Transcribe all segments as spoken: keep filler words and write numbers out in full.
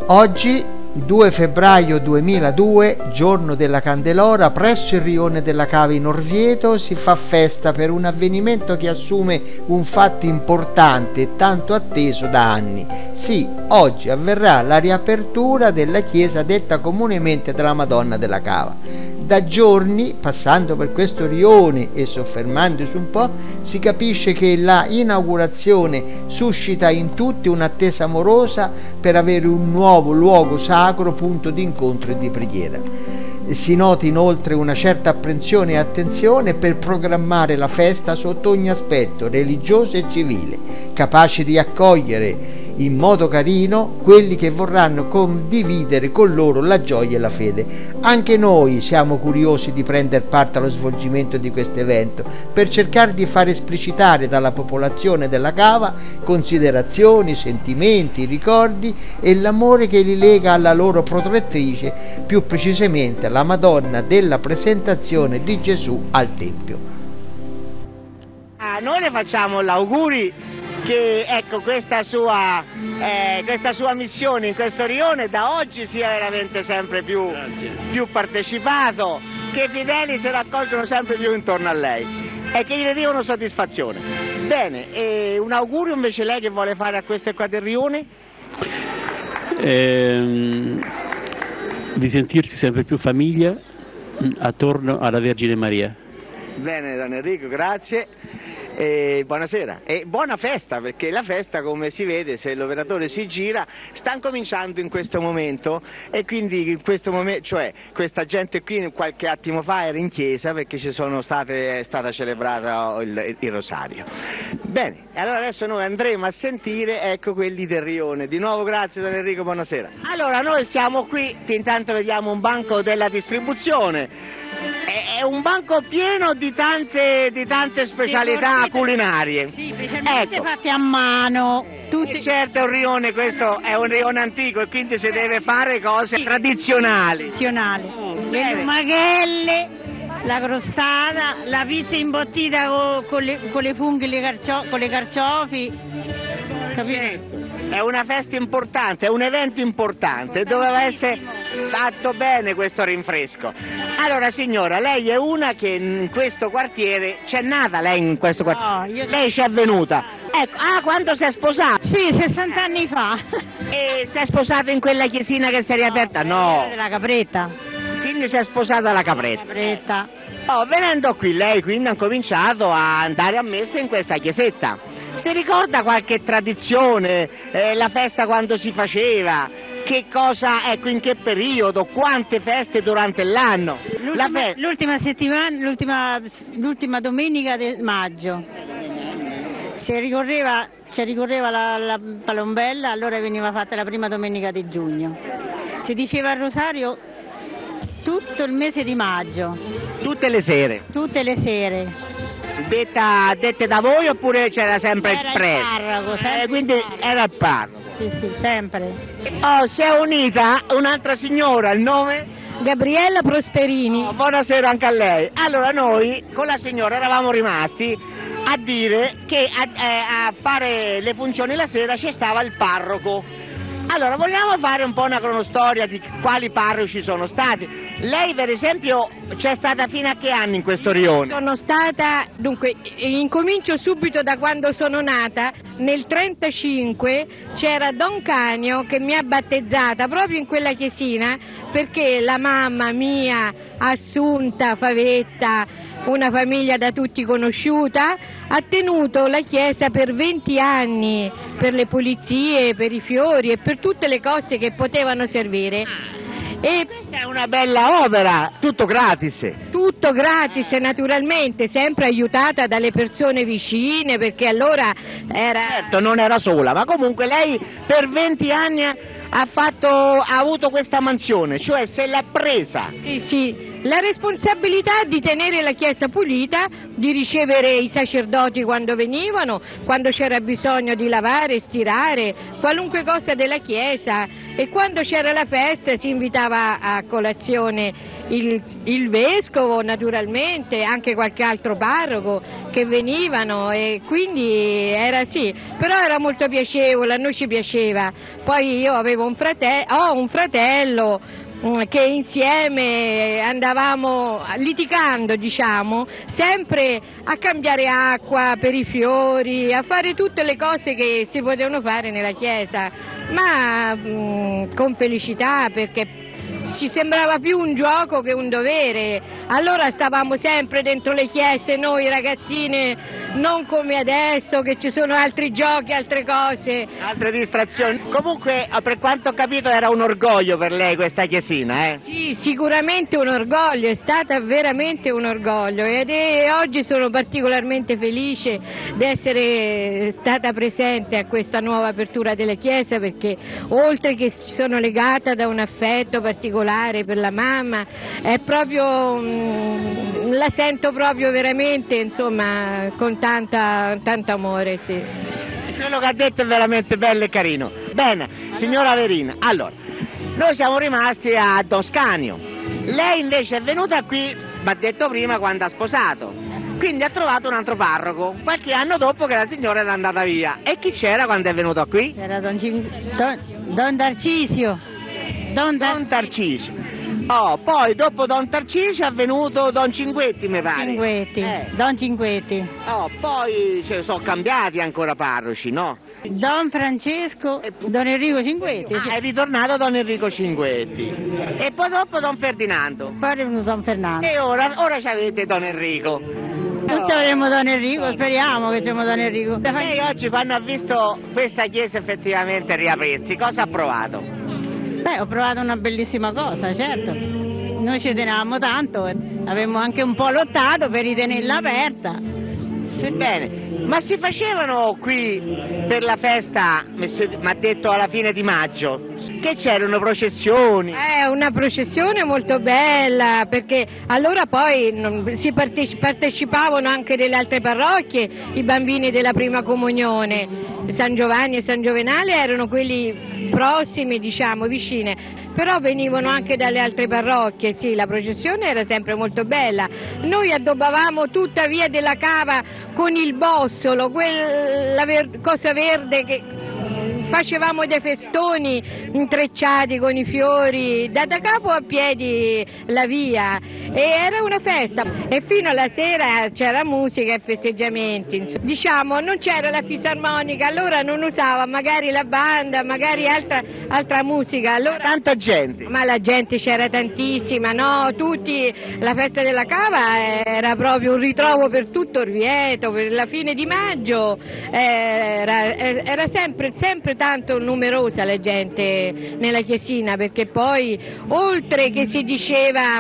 Oggi, due febbraio duemiladue, giorno della Candelora, presso il rione della Cava in Orvieto si fa festa per un avvenimento che assume un fatto importante e tanto atteso da anni. Sì, oggi avverrà la riapertura della chiesa detta comunemente della Madonna della Cava. Da giorni, passando per questo rione e soffermandosi un po', si capisce che la inaugurazione suscita in tutti un'attesa amorosa per avere un nuovo luogo sacro, punto di incontro e di preghiera. Si nota inoltre una certa apprensione e attenzione per programmare la festa sotto ogni aspetto, religioso e civile, capace di accogliere in modo carino quelli che vorranno condividere con loro la gioia e la fede. Anche noi siamo curiosi di prendere parte allo svolgimento di questo evento per cercare di far esplicitare dalla popolazione della Cava considerazioni, sentimenti, ricordi e l'amore che li lega alla loro protettrice, più precisamente la Madonna della Presentazione di Gesù al Tempio. A noi le facciamo gli auguri che ecco, questa sua, eh, questa sua missione in questo rione da oggi sia veramente sempre più, più partecipato, che i fedeli si raccolgono sempre più intorno a lei e che gli diano soddisfazione. Bene, e un augurio invece lei che vuole fare a queste qua del rione? Ehm, di sentirsi sempre più famiglia attorno alla Vergine Maria. Bene, Don Enrico, grazie. E buonasera e buona festa, perché la festa, come si vede se l'operatore si gira, sta cominciando in questo momento, e quindi in questo momento, cioè questa gente qui qualche attimo fa era in chiesa perché ci sono state, è stata celebrata il, il rosario. Bene, allora adesso noi andremo a sentire ecco quelli del rione. Di nuovo grazie Don Enrico, buonasera. Allora noi siamo qui, intanto vediamo un banco della distribuzione. È un banco pieno di tante, di tante specialità culinarie. Sì, specialmente ecco. fatte a mano. Tutti... E certo è un rione, questo è un rione antico e quindi si deve fare cose sì. tradizionali. Tradizionali. Mm, le lumaghelle, la crostata, la pizza imbottita con, con, le, con le funghe, le carcio, con le carciofi. Capito? È una festa importante, è un evento importante, doveva essere fatto bene questo rinfresco. Allora signora, lei è una che in questo quartiere, c'è nata lei in questo quartiere? No, io... Lei ci è venuta? Ecco, ah, quando si è sposata? Sì, sessanta anni fa. E si è sposata in quella chiesina che si è riaperta? No. La Capretta. Quindi si è sposata alla Capretta? Capretta. Oh, venendo qui lei quindi ha cominciato a andare a messa in questa chiesetta. Si ricorda qualche tradizione, eh, la festa quando si faceva, che cosa, ecco, in che periodo, quante feste durante l'anno? L'ultima, l'ultima settimana, l'ultima, l'ultima domenica del maggio, si ricorreva, ci ricorreva la, la palombella, allora veniva fatta la prima domenica di giugno. Si diceva il rosario tutto il mese di maggio. Tutte le sere? Tutte le sere. Detta, dette da voi oppure c'era sempre era il prete? Il parroco, sempre eh, quindi il parroco. era il parroco. Sì, sì, sempre. Oh, si è unita un'altra signora, il nome? Gabriella Prosperini. Oh, buonasera anche a lei. Allora noi con la signora eravamo rimasti a dire che a, eh, a fare le funzioni la sera ci stava il parroco. Allora, vogliamo fare un po' una cronostoria di quali parroci sono stati? Lei, per esempio, c'è stata fino a che anni in questo rione? Sono stata, dunque, incomincio subito da quando sono nata. Nel trentacinque c'era Don Canio che mi ha battezzata proprio in quella chiesina, perché la mamma mia, Assunta Favetta, una famiglia da tutti conosciuta, ha tenuto la chiesa per venti anni, per le pulizie, per i fiori e per tutte le cose che potevano servire. E questa è una bella opera, tutto gratis. Tutto gratis, naturalmente, sempre aiutata dalle persone vicine, perché allora era... Certo, non era sola, ma comunque lei per venti anni ha fatto, ha avuto questa mansione, cioè se l'è presa. Sì, sì. La responsabilità di tenere la chiesa pulita, di ricevere i sacerdoti quando venivano, quando c'era bisogno di lavare, stirare, qualunque cosa della chiesa, e quando c'era la festa si invitava a colazione il, il vescovo naturalmente, anche qualche altro parroco che venivano, e quindi era sì, però era molto piacevole, a noi ci piaceva. Poi io avevo un fratello, ho un fratello che insieme andavamo litigando, diciamo, sempre a cambiare acqua per i fiori, a fare tutte le cose che si potevano fare nella chiesa, ma mh, con felicità, perché ci sembrava più un gioco che un dovere. Allora stavamo sempre dentro le chiese noi ragazzine, non come adesso che ci sono altri giochi, altre cose, altre distrazioni. Comunque, per quanto ho capito, era un orgoglio per lei questa chiesina, eh? Sì, sicuramente un orgoglio, è stata veramente un orgoglio, ed è, oggi sono particolarmente felice di essere stata presente a questa nuova apertura della chiesa, perché oltre che sono legata da un affetto particolare per la mamma, è proprio mh, la sento proprio veramente, insomma, con tanta, tanto amore, sì. Quello che ha detto è veramente bello e carino. Bene, signora Verina, allora, noi siamo rimasti a Toscanio, lei invece è venuta qui, mi ha detto prima, quando ha sposato, quindi ha trovato un altro parroco, qualche anno dopo che la signora era andata via. E chi c'era quando è venuto qui? C'era Don, Cin... Don... Don Tarcisio. Don, Dar... Don Tarcisio. Oh, poi dopo Don Tarcisio è venuto Don Cinquetti, mi pare. Cinquetti, eh. Don Cinquetti. Oh, poi cioè, sono cambiati ancora parroci, no? Don Francesco, e... Don Enrico Cinquetti. Ah, è ritornato Don Enrico Cinquetti. E poi dopo Don Ferdinando. Poi è venuto Don Fernando. E ora, ora ci avete Don Enrico. Non ci avremo Don Enrico, speriamo che c'è Don Enrico. Lei oggi, quando ha visto questa chiesa effettivamente riaprirsi, cosa ha provato? Beh, ho provato una bellissima cosa, certo. Noi ci tenevamo tanto, avevamo anche un po' lottato per ritenerla aperta. Bene, ma si facevano qui per la festa, mi ha detto alla fine di maggio, che c'erano processioni? È una processione molto bella, perché allora poi non, si parteci, partecipavano anche delle altre parrocchie, i bambini della prima comunione, San Giovanni e San Giovenale erano quelli prossimi, diciamo, vicine. Però venivano anche dalle altre parrocchie, sì, la processione era sempre molto bella. Noi addobbavamo tutta Via della Cava con il bossolo, quella ver- cosa verde che facevamo dei festoni intrecciati con i fiori, da, da capo a piedi la via, e era una festa, e fino alla sera c'era musica e festeggiamenti, insomma. Diciamo, non c'era la fisarmonica, allora non usava magari la banda, magari altra, altra musica. Allora, tanta gente? Ma la gente c'era tantissima, no? Tutti, la festa della Cava era proprio un ritrovo per tutto Orvieto, per la fine di maggio, era, era sempre, sempre tanto numerosa la gente nella chiesina, perché poi oltre che si diceva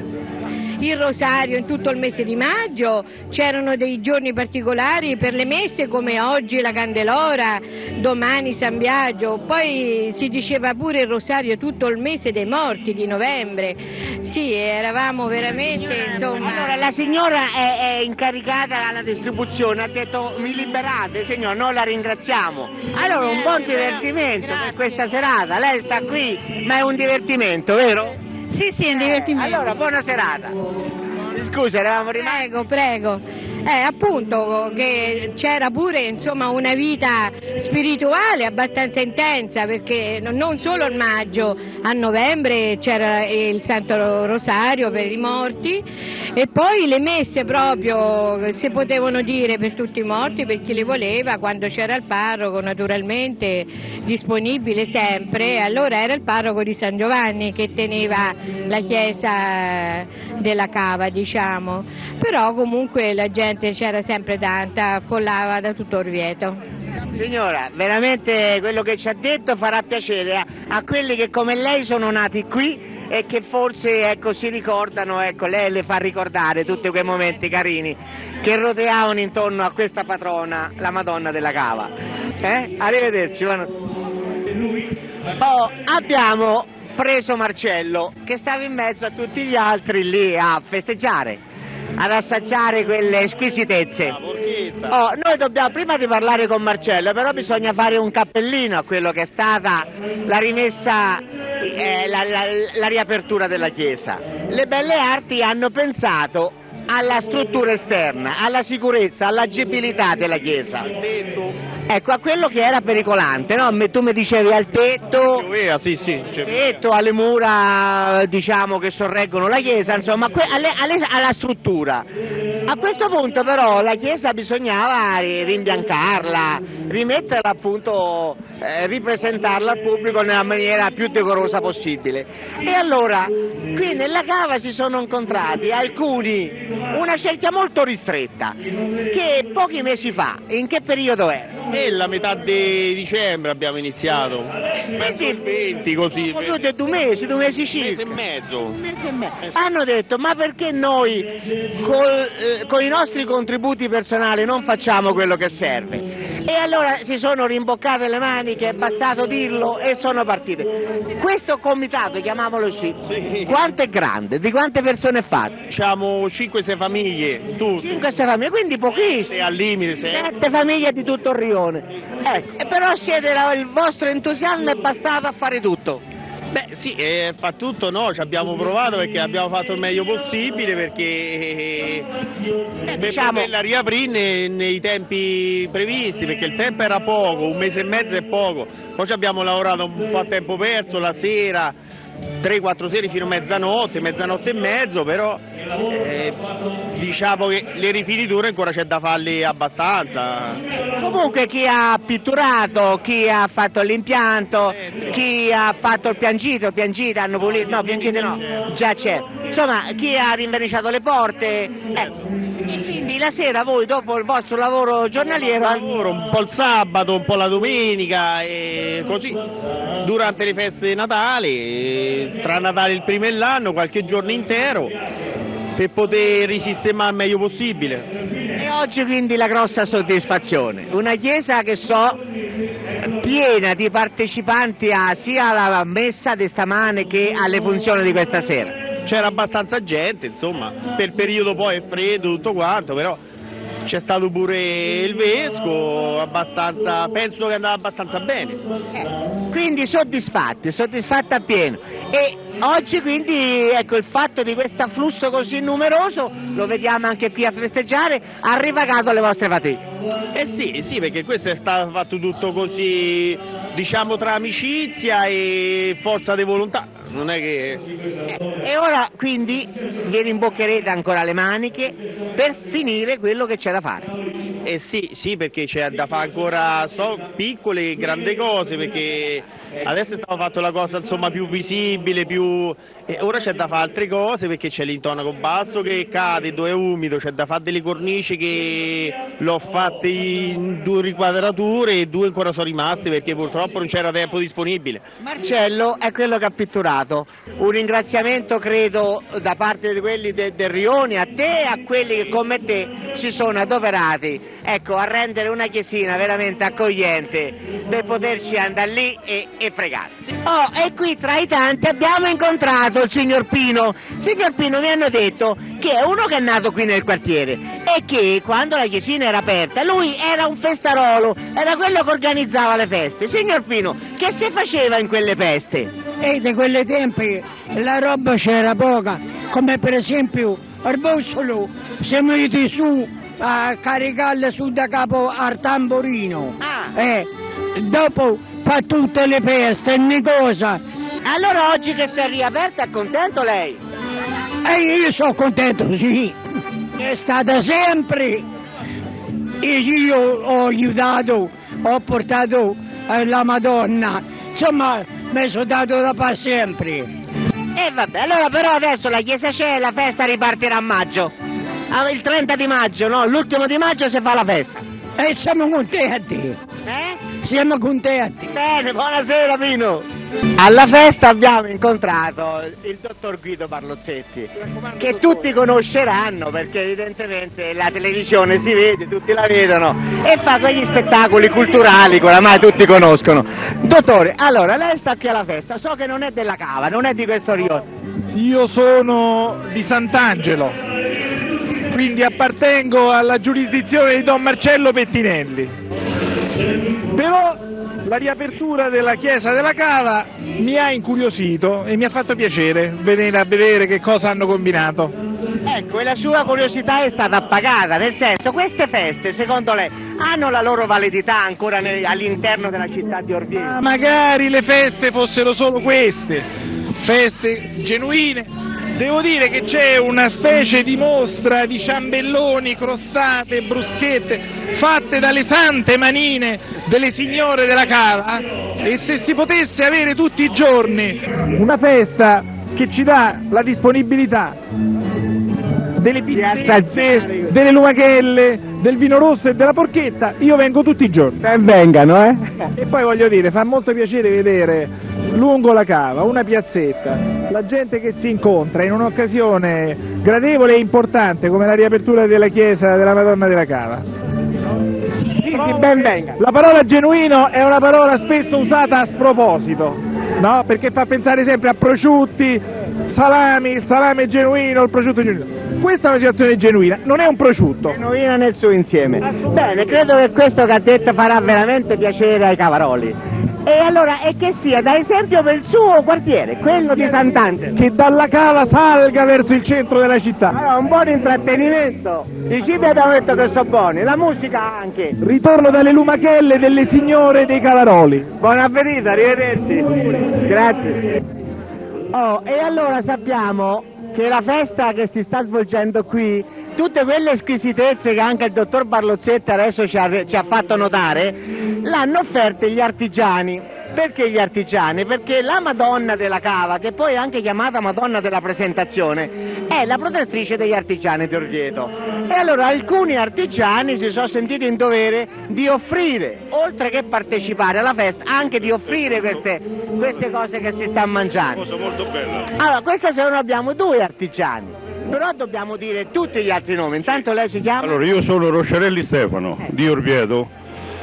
il rosario in tutto il mese di maggio, c'erano dei giorni particolari per le messe, come oggi la Candelora, domani San Biagio, poi si diceva pure il rosario tutto il mese dei morti di novembre. Sì, eravamo veramente, insomma. Allora la signora è, è incaricata alla distribuzione, ha detto mi liberate signora, noi la ringraziamo. Allora un buon divertimento per questa serata, lei sta qui, ma è un divertimento, vero? Sì, sì, è un divertimento. Eh, allora, buona serata. Scusa, eravamo rimasti... Prego, prego. Eh, appunto, che c'era pure, insomma, una vita spirituale abbastanza intensa, perché non solo il maggio, a novembre c'era il Santo Rosario per i morti, e poi le messe proprio si potevano dire per tutti i morti, per chi le voleva, quando c'era il parroco naturalmente disponibile sempre. Allora era il parroco di San Giovanni che teneva la chiesa della Cava, diciamo, però comunque la gente c'era sempre tanta, affollava da tutto Orvieto. Signora, veramente quello che ci ha detto farà piacere a, a quelli che come lei sono nati qui e che forse ecco, si ricordano, ecco, lei le fa ricordare tutti quei momenti carini che roteavano intorno a questa patrona, la Madonna della Cava. Eh? Arrivederci. Oh, abbiamo preso Marcello che stava in mezzo a tutti gli altri lì a festeggiare, ad assaggiare quelle squisitezze. Oh, noi dobbiamo, prima di parlare con Marcello, però bisogna fare un cappellino a quello che è stata la rimessa, eh, la, la, la riapertura della chiesa. Le Belle Arti hanno pensato alla struttura esterna, alla sicurezza, all'agibilità della chiesa. Ecco, a quello che era pericolante, no? Tu mi dicevi al tetto, eh, sì, sì, tetto, alle mura, diciamo, che sorreggono la chiesa, insomma, alle, alle, alla struttura. A questo punto però la chiesa bisognava rimbiancarla, rimetterla appunto, eh, ripresentarla al pubblico nella maniera più decorosa possibile. E allora, qui nella cava si sono incontrati alcuni, una cerchia molto ristretta, che pochi mesi fa, in che periodo era? E la metà di dicembre abbiamo iniziato, verso il venti così. Due, due mesi, due mesi circa. Un mese e mezzo. Un mese e mezzo. Hanno detto, ma perché noi col, eh, con i nostri contributi personali non facciamo quello che serve? E allora si sono rimboccate le maniche, è bastato dirlo e sono partite. Questo comitato, chiamiamolo così, sì. Quanto è grande? Di quante persone è fatto? Diciamo cinque sei famiglie, tutte. cinque sei famiglie, quindi pochissime. Al limite, sette famiglie di tutto il rione. Ecco, e però siete, il vostro entusiasmo è bastato a fare tutto. Beh sì, eh, fa tutto no, ci abbiamo provato perché abbiamo fatto il meglio possibile perché eh, per diciamo... poterla riaprire nei, nei tempi previsti, perché il tempo era poco, un mese e mezzo è poco, poi ci abbiamo lavorato un po' a tempo perso, la sera, tre quattro sere fino a mezzanotte, mezzanotte e mezzo, però eh, diciamo che le rifiniture ancora c'è da farle abbastanza. Comunque chi ha pitturato, chi ha fatto l'impianto, chi ha fatto il piancito, piancito hanno pulito, no piancito no, già c'è, insomma chi ha rinverniciato le porte, ecco. E quindi la sera voi dopo il vostro lavoro giornaliero... Lavoro un po' il sabato, un po' la domenica e così, durante le feste di Natale, tra Natale il primo e l'anno, qualche giorno intero, per poter risistemare il meglio possibile. E oggi quindi la grossa soddisfazione, una chiesa che so piena di partecipanti a, sia alla messa di stamane che alle funzioni di questa sera. C'era abbastanza gente, insomma, per periodo poi è freddo tutto quanto, però c'è stato pure il vescovo, abbastanza, penso che andava abbastanza bene. Eh, quindi soddisfatti, soddisfatti appieno. E oggi quindi ecco il fatto di questo afflusso così numeroso, lo vediamo anche qui a festeggiare, ha ripagato le vostre fatiche. Eh sì, sì, perché questo è stato fatto tutto così, diciamo tra amicizia e forza di volontà. Non è che... E ora quindi vi rimboccherete ancora le maniche per finire quello che c'è da fare. Eh sì, sì, perché c'è da fare ancora so, piccole e grandi cose, perché adesso è stata fatta la cosa insomma più visibile, più... e ora c'è da fare altre cose perché c'è l'intonaco basso che cade, dove è umido, c'è da fare delle cornici che l'ho fatte in due riquadrature e due ancora sono rimaste perché purtroppo non c'era tempo disponibile. Marcello è quello che ha pitturato, un ringraziamento credo da parte di quelli de, del Rione a te e a quelli che come te si sono adoperati, ecco, a rendere una chiesina veramente accogliente per poterci andare lì e, e pregare. Oh, e qui tra i tanti abbiamo incontrato il signor Pino. Signor Pino, mi hanno detto che è uno che è nato qui nel quartiere e che quando la chiesina era aperta lui era un festarolo, era quello che organizzava le feste. Signor Pino, che si faceva in quelle feste? E di quelle tempi la roba c'era poca, come per esempio al Bossolo siamo venuti su a caricarle su da capo al tamburino. Ah. E dopo fa tutte le feste, ogni cosa. Allora oggi che si è riaperta è contento lei? E io sono contento, sì. È stata sempre. E io ho aiutato, ho portato eh, la Madonna. Insomma, mi sono dato da fare sempre. E vabbè, allora però adesso la chiesa c'è e la festa ripartirà a maggio. Il trenta di maggio, no? L'ultimo di maggio si fa la festa. E siamo contenti. Eh? Siamo contenti. Bene, buonasera Pino. Alla festa abbiamo incontrato il dottor Guido Barlozzetti, che tutti conosceranno perché evidentemente la televisione si vede, tutti la vedono e fa quegli spettacoli culturali che oramai tutti conoscono. Dottore, allora lei sta qui alla festa, so che non è della cava, non è di questo rione. Io sono di Sant'Angelo, quindi appartengo alla giurisdizione di Don Marcello Pettinelli, però la riapertura della chiesa della Cava mi ha incuriosito e mi ha fatto piacere venire a vedere che cosa hanno combinato. Ecco, e la sua curiosità è stata appagata, nel senso, queste feste, secondo lei, hanno la loro validità ancora nel, all'interno della città di Orvieto? Ma magari le feste fossero solo queste, feste genuine. Devo dire che c'è una specie di mostra di ciambelloni, crostate, bruschette, fatte dalle sante manine delle signore della Cava, e se si potesse avere tutti i giorni una festa che ci dà la disponibilità delle pizzette, delle lumachelle, del vino rosso e della porchetta, io vengo tutti i giorni. Ben vengano, eh? E poi voglio dire, fa molto piacere vedere lungo la Cava una piazzetta, la gente che si incontra in un'occasione gradevole e importante come la riapertura della chiesa della Madonna della Cava. Sì, sì, ben venga. La parola genuino è una parola spesso usata a sproposito, no? Perché fa pensare sempre a prosciutti, salami, il salame genuino, il prosciutto genuino. Questa è una situazione genuina, non è un prosciutto. Genuina nel suo insieme. Bene, credo che questo che ha detto farà veramente piacere ai cavaroli. E allora, e che sia da esempio per il suo quartiere, quello di Sant'Angelo. Che dalla Cava salga verso il centro della città. Allora, un buon intrattenimento. I cibi abbiamo detto che sono buoni, la musica anche. Ritorno dalle lumachelle delle signore dei Cavaroli. Buon appetito, arrivederci. Grazie. Oh, e allora sappiamo che la festa che si sta svolgendo qui, tutte quelle squisitezze che anche il dottor Barlozzetti adesso ci ha, ci ha fatto notare, l'hanno offerte gli artigiani. Perché gli artigiani? Perché la Madonna della Cava, che poi è anche chiamata Madonna della Presentazione, è la protettrice degli artigiani di Orvieto. E allora alcuni artigiani si sono sentiti in dovere di offrire, oltre che partecipare alla festa, anche di offrire queste, queste cose che si sta mangiando. Cosa molto bella. Allora, questa sera noi abbiamo due artigiani, però dobbiamo dire tutti gli altri nomi. Intanto lei si chiama? Allora, io sono Rosciarelli Stefano, eh. di Orvieto.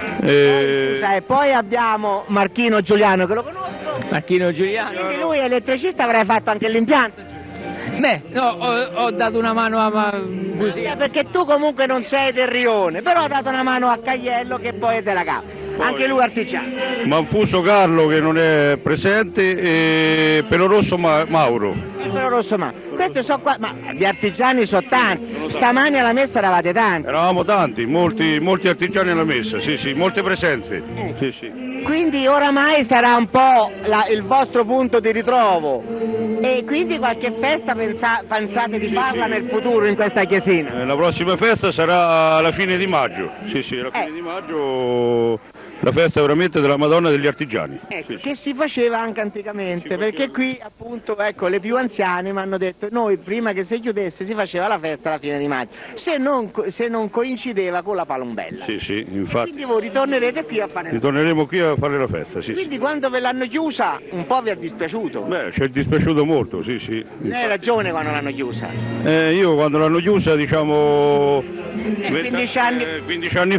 E... Poi, poi abbiamo Marchino Giuliano, che lo conosco. Marchino Giuliano. Quindi lui è elettricista, avrebbe fatto anche l'impianto. Beh, no, ho, ho dato una mano a... Ma, così. Perché tu comunque non sei del Rione, però ha dato una mano a Cagliello, che poi è della Cava. Poi, anche lui artigiano. Manfuso Carlo, che non è presente, e Pelorosso Ma- Mauro. Il Pelorosso Mauro. Questi sono qua, ma gli artigiani sono tanti. Stamani alla messa eravate tanti. Eravamo tanti, molti, molti artigiani alla messa, sì, sì, molte presenze. Eh. Sì, sì. Quindi oramai sarà un po' la, il vostro punto di ritrovo. E quindi qualche festa pensa, pensate di farla nel futuro in questa chiesina? Eh, la prossima festa sarà alla fine di maggio, sì sì, alla fine eh. di maggio la festa veramente della Madonna degli Artigiani. Ecco, sì, che sì. si faceva anche anticamente, perché qui appunto ecco le più anziane mi hanno detto noi prima che si chiudesse si faceva la festa alla fine di maggio, se non, se non coincideva con la palombella. Sì, sì, infatti. Quindi voi ritornerete qui a fare la festa. Ritorneremo qui a fare la festa, sì. Quindi sì. quando ve l'hanno chiusa un po' vi è dispiaciuto? Beh, ci è dispiaciuto molto, sì, sì. Lei ha ragione quando l'hanno chiusa. Eh, io quando l'hanno chiusa, diciamo, eh, quindici anni... Eh, quindici anni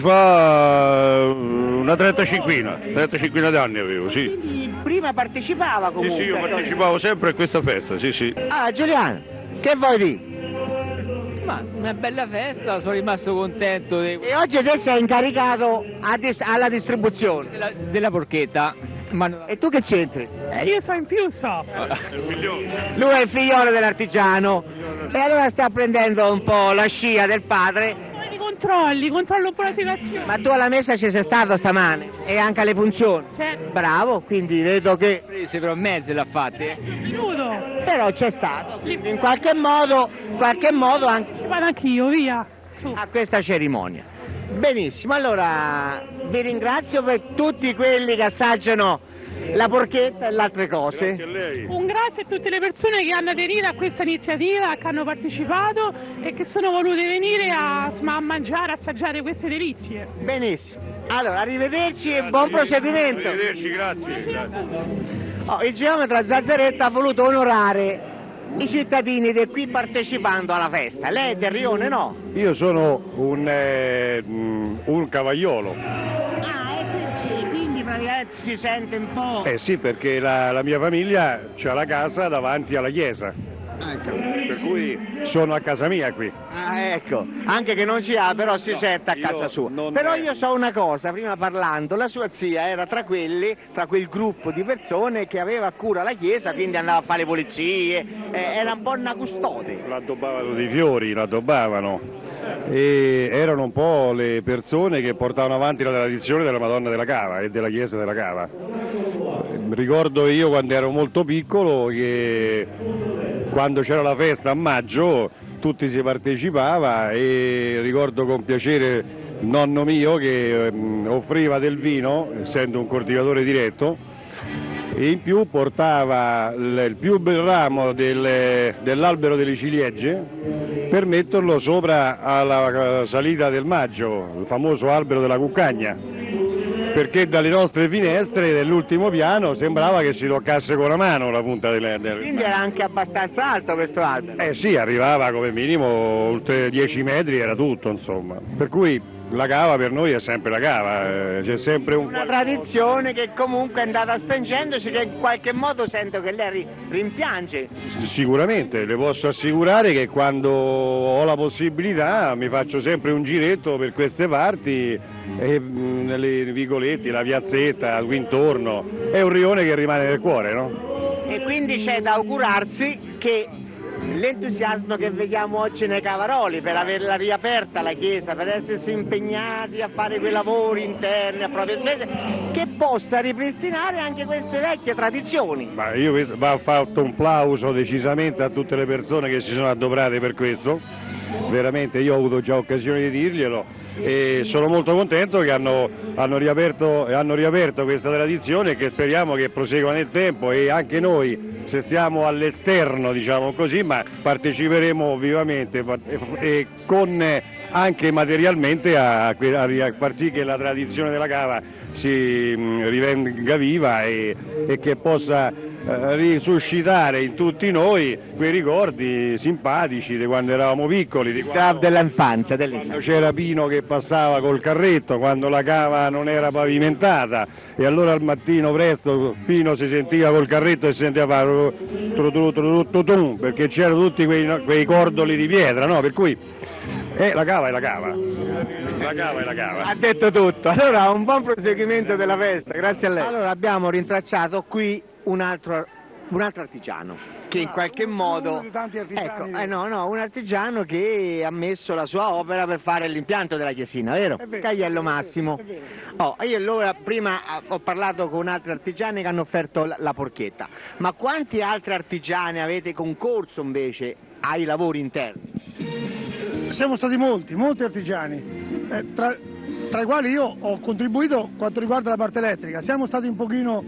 fa, una trentacinquina, trentacinquina d'anni avevo, sì. Quindi prima partecipava comunque? Sì, sì, io partecipavo sempre a questa festa, sì, sì. Ah, Giuliano, che vuoi dire? Ma una bella festa, sono rimasto contento. Di... E oggi te sei incaricato dis- alla distribuzione? Della, della porchetta. Ma... E tu che c'entri? Eh, io so in più, so. Lui è il figliolo dell'artigiano e allora sta prendendo un po' la scia del padre. I controlli, controllo un po' la situazione. Ma tu alla messa ci sei stato stamane e anche alle funzioni? Certo. Bravo, quindi vedo che... Prese però mezzo l'ha fatte. Minuto. Però c'è stato, quindi in qualche modo, qualche modo anche... Vado anch'io, via. Su. A questa cerimonia. Benissimo, allora vi ringrazio per tutti quelli che assaggiano la porchetta e le altre cose. Un grazie a tutte le persone che hanno aderito a questa iniziativa, che hanno partecipato e che sono volute venire a, insomma, a mangiare, a assaggiare queste delizie. Benissimo, allora arrivederci e buon proseguimento. Arrivederci, grazie. grazie. Oh, il geometra Zazzaretta ha voluto onorare i cittadini di qui partecipando alla festa. Lei è del Rione, no? Io sono un, eh, un cavaiolo. Ah, è così, quindi praticamente si sente un po'... Eh sì, perché la, la mia famiglia ha la casa davanti alla chiesa. Ecco. Per cui sono a casa mia qui. Ah, ecco, anche che non ci ha, però si No, sente a io casa sua. non- Però io so una cosa, prima parlando, la sua zia era tra quelli, tra quel gruppo di persone che aveva a cura la chiesa, quindi andava a fare le pulizie, eh, era un po' una custode. L'addobbavano di fiori, l'addobbavano. E erano un po' le persone che portavano avanti la tradizione della Madonna della Cava e della chiesa della Cava. Ricordo io quando ero molto piccolo che quando c'era la festa a maggio tutti si partecipava e ricordo con piacere il nonno mio che ehm, offriva del vino, essendo un coltivatore diretto, e in più portava il, il più bel ramo del, dell'albero delle ciliegie per metterlo sopra alla salita del maggio, il famoso albero della cuccagna, perché dalle nostre finestre dell'ultimo piano sembrava che si toccasse con la mano la punta del, del... Quindi era anche abbastanza alto questo albero. Eh sì, arrivava come minimo oltre dieci metri, era tutto insomma, per cui la cava per noi è sempre la cava, eh, c'è sempre un... Una tradizione che comunque è andata spengendosi, che in qualche modo sento che lei ri- rimpiange. Sicuramente, le posso assicurare che quando ho la possibilità mi faccio sempre un giretto per queste parti, e, mh, nelle vicoletti, la piazzetta, qui intorno, è un rione che rimane nel cuore, no? E quindi c'è da augurarsi che l'entusiasmo che vediamo oggi nei Cavaroli per averla riaperta la chiesa, per essersi impegnati a fare quei lavori interni a proprie spese, che possa ripristinare anche queste vecchie tradizioni. Ma io va fatto un plauso decisamente a tutte le persone che si sono adoperate per questo, veramente io ho avuto già occasione di dirglielo e sono molto contento che hanno, hanno, riaperto, hanno riaperto questa tradizione e che speriamo che prosegua nel tempo, e anche noi, se siamo all'esterno diciamo così, ma parteciperemo vivamente e con anche materialmente a, a far sì che la tradizione della cava si rivenga viva e, e che possa eh, risuscitare in tutti noi quei ricordi simpatici di quando eravamo piccoli, di quando, dell'infanzia, dell'infanzia. Quando c'era Pino che passava col carretto, quando la cava non era pavimentata e allora al mattino presto Pino si sentiva col carretto e si sentiva fare tru, tru, tru, tru, tru, perché c'erano tutti quei, quei cordoli di pietra, no? Per cui eh, la cava è la cava, la cava è la cava. Ha detto tutto, allora un buon proseguimento della festa, grazie a lei. Allora abbiamo rintracciato qui un altro, un altro artigiano che in qualche modo, uno di tanti artigiani. ecco, eh no, no, un artigiano che ha messo la sua opera per fare l'impianto della chiesina, vero? È vero. Cagliello Massimo. È vero. Oh, io allora prima ho parlato con altri artigiani che hanno offerto la, la porchetta, ma quanti altri artigiani avete concorso invece ai lavori interni? Siamo stati molti, molti artigiani, eh, tra, tra i quali io ho contribuito quanto riguarda la parte elettrica. Siamo stati un pochino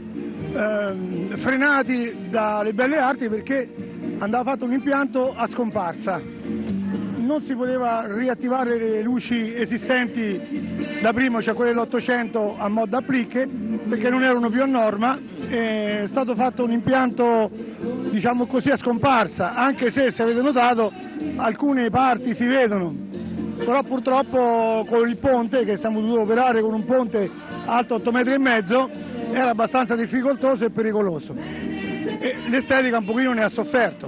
ehm, frenati dalle belle arti perché andava fatto un impianto a scomparsa. Non si poteva riattivare le luci esistenti da prima, cioè quelle dell'Ottocento a mod applicche, perché non erano più a norma. È stato fatto un impianto, diciamo così, a scomparsa, anche se, se avete notato, alcune parti si vedono, però purtroppo con il ponte, che siamo dovuti operare con un ponte alto otto metri e mezzo, era abbastanza difficoltoso e pericoloso. E l'estetica un pochino ne ha sofferto,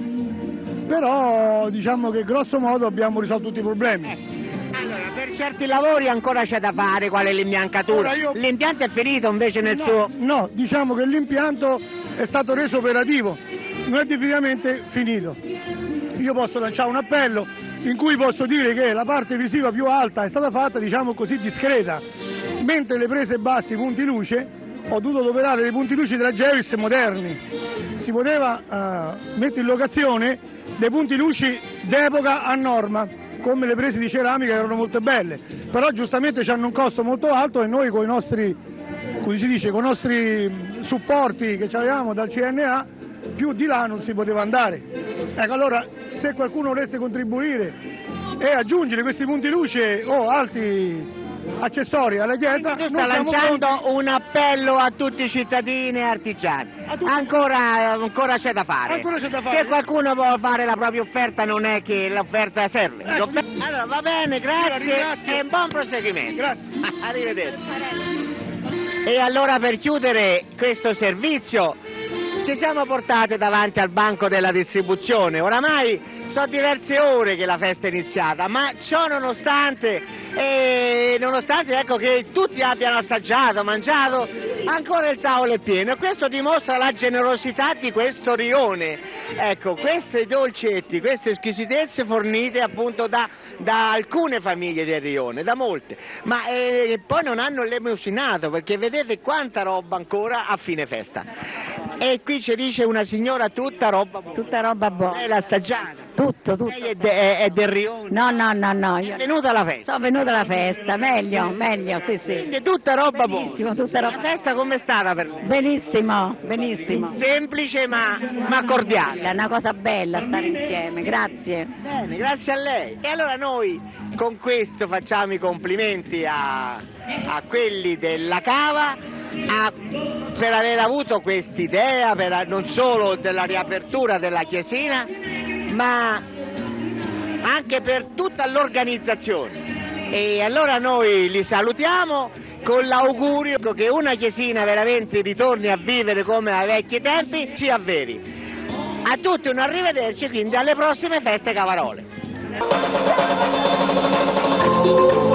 però diciamo che grosso modo abbiamo risolto tutti i problemi. Allora, per certi lavori ancora c'è da fare, qual è l'imbiancatura? Io... L'impianto è finito invece nel no, suo... No, diciamo che l'impianto è stato reso operativo, non è definitivamente finito. Io posso lanciare un appello in cui posso dire che la parte visiva più alta è stata fatta, diciamo così, discreta, mentre le prese basse, i punti luce, ho dovuto operare dei punti luce della Gevis moderni. Si poteva uh, mettere in locazione dei punti luci d'epoca a norma, come le prese di ceramica, che erano molto belle, però giustamente hanno un costo molto alto e noi con i nostri, come si dice, con i nostri supporti che avevamo dal C N A, più di là non si poteva andare. Ecco, allora se qualcuno volesse contribuire e aggiungere questi punti luce o altri accessori alla chiesa, tu sta lanciando pronti. Un appello a tutti i cittadini e artigiani. Ancora, ancora c'è da fare. Ancora c'è da fare. Se qualcuno vuole fare la propria offerta, non è che l'offerta serve. Ecco, l'offerta... Allora va bene, grazie, grazie. E buon proseguimento. Grazie. Arrivederci. E allora per chiudere questo servizio ci siamo portate davanti al banco della distribuzione. Oramai sono diverse ore che la festa è iniziata, ma ciò nonostante, eh, nonostante ecco, che tutti abbiano assaggiato, mangiato, ancora il tavolo è pieno, e questo dimostra la generosità di questo rione. Ecco, questi dolcetti, queste squisitezze fornite appunto da, da alcune famiglie del rione, da molte, ma eh, poi non hanno l'emosinato, perché vedete quanta roba ancora a fine festa. E qui ci dice una signora tutta roba buona. Tutta roba buona. Lei l'ha assaggiata? Tutto, tutto. Lei è, de, è, è del rione? No, no, no, no. Io... È venuta alla festa? Sono venuta alla festa, meglio, meglio, sì, sì. Quindi tutta roba benissimo, buona. Tutta roba... La festa com'è stata per lei? Benissimo, benissimo. Semplice ma, ma cordiale. È una cosa bella stare insieme, grazie. Bene, grazie a lei. E allora noi con questo facciamo i complimenti a, a quelli della Cava, a, per aver avuto quest'idea, per, non solo della riapertura della chiesina, ma anche per tutta l'organizzazione. E allora noi li salutiamo con l'augurio che una chiesina veramente ritorni a vivere come ai vecchi tempi, ci avveri. A tutti un arrivederci, quindi alle prossime feste Cavarole.